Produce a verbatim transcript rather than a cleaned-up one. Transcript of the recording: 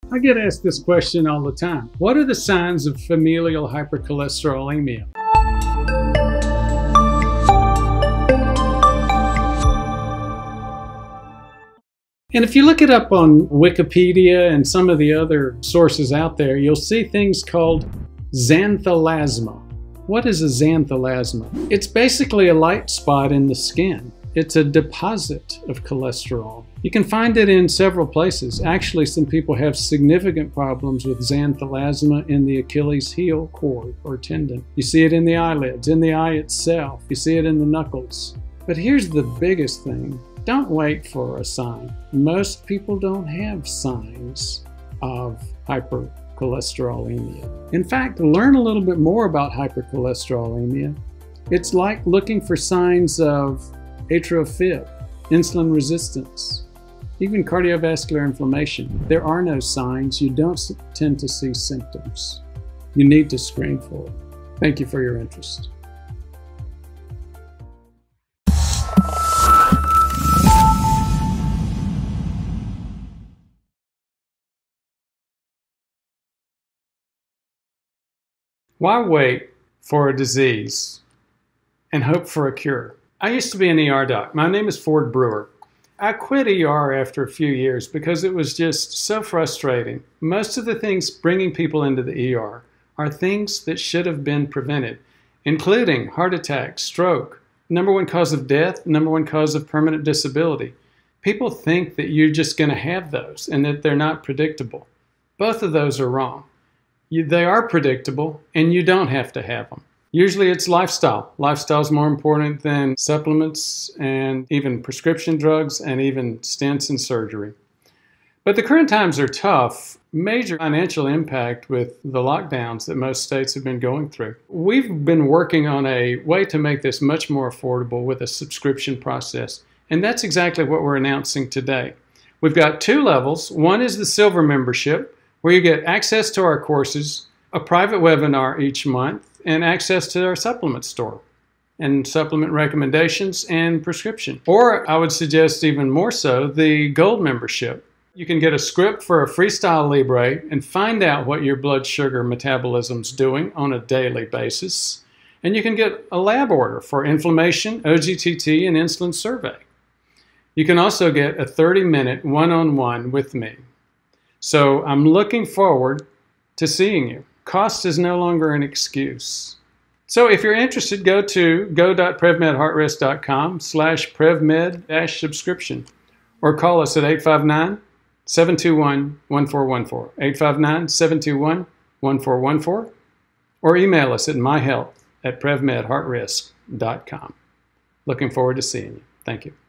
I get asked this question all the time. What are the signs of familial hypercholesterolemia? And if you look it up on Wikipedia and some of the other sources out there, you'll see things called Xanthelasma. What is a Xanthelasma? It's basically a light spot in the skin. It's a deposit of cholesterol. You can find it in several places. Actually, some people have significant problems with Xanthelasma in the Achilles heel cord or tendon. You see it in the eyelids, in the eye itself. You see it in the knuckles. But here's the biggest thing. Don't wait for a sign. Most people don't have signs of hypercholesterolemia. In fact, learn a little bit more about hypercholesterolemia. It's like looking for signs of atrial fib, insulin resistance, even cardiovascular inflammation. There are no signs. You don't tend to see symptoms. You need to screen for it. Thank you for your interest. Why wait for a disease and hope for a cure? I used to be an E R doc. My name is Ford Brewer. I quit E R after a few years because it was just so frustrating. Most of the things bringing people into the E R are things that should have been prevented, including heart attack, stroke, number one cause of death, number one cause of permanent disability. People think that you're just going to have those and that they're not predictable. Both of those are wrong. You, they are predictable, and you don't have to have them. Usually it's lifestyle. Lifestyle is more important than supplements and even prescription drugs and even stents and surgery. But the current times are tough. Major financial impact with the lockdowns that most states have been going through. We've been working on a way to make this much more affordable with a subscription process, and that's exactly what we're announcing today. We've got two levels. One is the silver membership, where you get access to our courses, a private webinar each month, and access to our supplement store and supplement recommendations and prescription. Or I would suggest even more so, the gold membership. You can get a script for a Freestyle Libre and find out what your blood sugar metabolism's doing on a daily basis. And you can get a lab order for inflammation, O G T T, and insulin survey. You can also get a thirty minute one-on-one with me. So I'm looking forward to seeing you. Cost is no longer an excuse. So if you're interested, go to go dot prev med heart risk dot com slash prevmed dash subscription or call us at eight five nine, seven two one, one four one four, eight five nine, seven two one, one four one four, or email us at myhealth at prev med heart risk dot com. Looking forward to seeing you. Thank you.